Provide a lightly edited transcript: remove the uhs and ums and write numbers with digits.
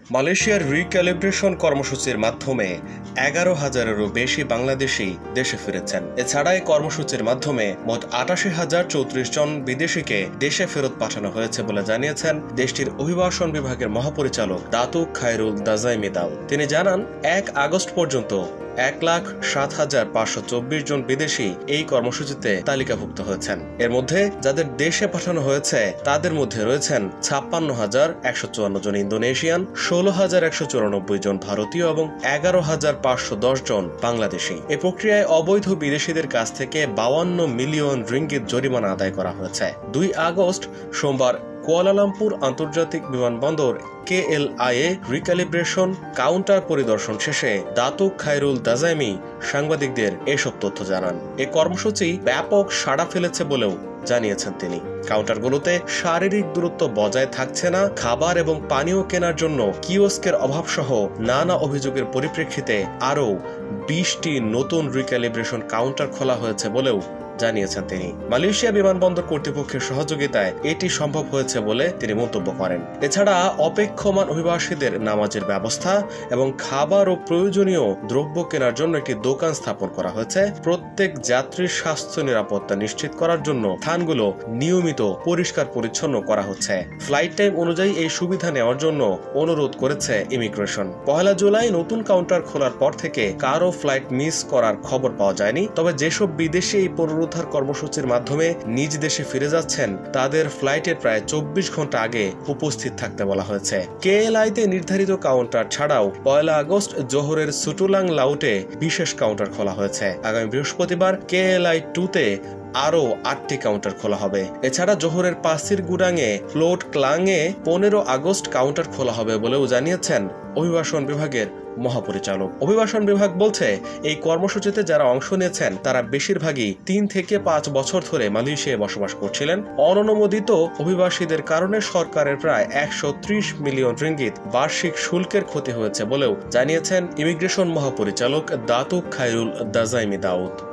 মালয়েশিয়ার রিক্যালিব্রেশন কর্মসূচির মাধ্যমে 11,000-এরও বেশি বাংলাদেশি দেশে ফিরেছেন। এছাড়া এই কর্মসূচির মাধ্যমে মোট 88,034 জন বিদেশিকে দেশে ফেরত পাঠানো হয়েছে বলে জানিয়েছেন দেশটির অভিবাসন বিভাগের মহাপরিচালক দাতুক খায়রুল দাজাইমি দাউদ। তিনি জানান, 1 আগস্ট পর্যন্ত 1,07,524 জন বিদেশি এই কর্মসূচিতে তালিকাভুক্ত হয়েছেন। এর মধ্যে যাদের দেশে পাঠানো হয়েছে তাদের মধ্যে রয়েছেন 56,154 জন ইন্দোনেশিয়ান, 16,194 জন ভারতীয় এবং 11,510 জন বাংলাদেশি। এই প্রক্রিয়ায় অবৈধ বিদেশিদের কাছ থেকে 52 মিলিয়ন রিঙ্গিত জরিমানা আদায় করা হয়েছে। 2 আগস্ট সোমবার কুয়ালালামপুর আন্তর্জাতিক বিমানবন্দর KLIA রিক্যালিব্রেশন কাউন্টার পরিদর্শন শেষে দাতুক খায়রুল দাজাইমি সাংবাদিকদের এসব তথ্য জানান। এই কর্মসূচি ব্যাপক সাড়া ফেলেছে বলেও জানিয়েছেন তিনি। কাউন্টারগুলোতে শারীরিক দূরত্ব বজায় থাকছে না, খাবার এবং পানীয় কেনার জন্য কিওস্কের অভাব সহ নানা অভিযোগের পরিপ্রেক্ষিতে আরও 20টি নতুন রিক্যালিব্রেশন কাউন্টার খোলা হয়েছে বলেও জানিয়েছেন তিনি। মালয়েশিয়া বিমানবন্দর কর্তৃপক্ষের সহযোগিতায় এটি সম্ভব হয়েছে বলে তিনি মন্তব্য করেন। এছাড়া অপেক্ষমান অভিবাসীদের নামাজের ব্যবস্থা এবং খাবার ও প্রয়োজনীয় দ্রব্য কেনার জন্য একটি দোকান স্থাপন করা হয়েছে। প্রত্যেক যাত্রীর স্বাস্থ্য নিরাপত্তা নিশ্চিত করার জন্য স্থানগুলো নিয়মিত পরিষ্কার পরিচ্ছন্ন করা হচ্ছে। ফ্লাইট টাইম অনুযায়ী এই সুবিধা নেওয়ার জন্য অনুরোধ করেছে ইমিগ্রেশন। 1 জুলাই নতুন কাউন্টার খোলার পর থেকে কারো ফ্লাইট মিস করার খবর পাওয়া যায়নি। তবে যেসব বিদেশি এই পুনরুদ্ধার কর্মসূচির মাধ্যমে নিজ দেশে ফিরে যাচ্ছেন তাদের ফ্লাইটের প্রায় 24 ঘন্টা আগে উপস্থিত থাকতে বলা হয়েছে। KLIA-তে নির্ধারিত কাউন্টার ছাড়াও 1 আগস্ট জোহরের সুটুলাং লাউটে বিশেষ কাউন্টার খোলা হয়েছে। আগামী বৃহস্পতিবার KLI-2-তে আরও 8টি কাউন্টার খোলা হবে। এছাড়া জোহরের পাসির গুডাংয়ে ফ্লোট ক্লাংয়ে 15 আগস্ট কাউন্টার খোলা হবে বলেও জানিয়েছেন অভিবাসন বিভাগের মহাপরিচালক। অভিবাসন বিভাগ বলছে, এই কর্মসূচিতে যারা অংশ নিয়েছেন তারা বেশিরভাগই 3 থেকে 5 বছর ধরে মালয়েশিয়ায় বসবাস করছিলেন। অননুমোদিত অভিবাসীদের কারণে সরকারের প্রায় 130 মিলিয়ন রিঙ্গিত বার্ষিক শুল্কের ক্ষতি হয়েছে বলেও জানিয়েছেন ইমিগ্রেশন মহাপরিচালক দাতুক খায়রুল দাজাইমি দাউদ।